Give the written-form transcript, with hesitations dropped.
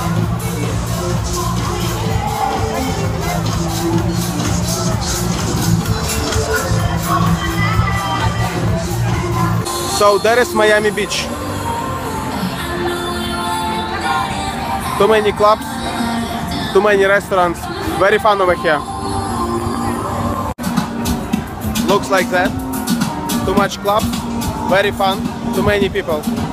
So there is Miami Beach. Too many clubs, too many restaurants, very fun over here. Looks like that. Too much clubs, very fun, too many people.